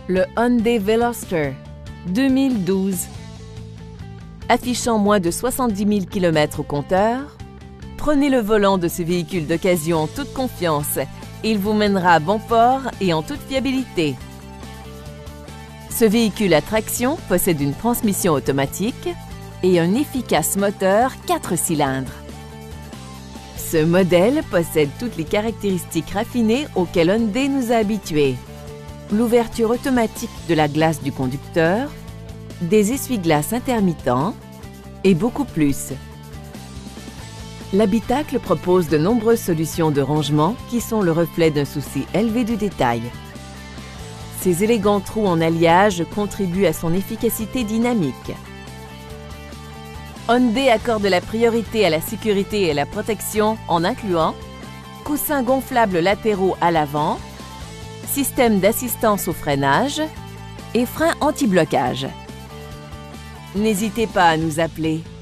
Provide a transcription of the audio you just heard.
Le Hyundai Veloster 2012. Affichant moins de 70 000 km au compteur, prenez le volant de ce véhicule d'occasion en toute confiance. Il vous mènera à bon port et en toute fiabilité. Ce véhicule à traction possède une transmission automatique et un efficace moteur 4 cylindres. Ce modèle possède toutes les caractéristiques raffinées auxquelles Hyundai nous a habitués. L'ouverture automatique de la glace du conducteur, des essuie-glaces intermittents et beaucoup plus. L'habitacle propose de nombreuses solutions de rangement qui sont le reflet d'un souci élevé du détail. Ces élégants trous en alliage contribuent à son efficacité dynamique. Hyundai accorde la priorité à la sécurité et à la protection en incluant coussins gonflables latéraux à l'avant, système d'assistance au freinage et freins anti-blocage. N'hésitez pas à nous appeler.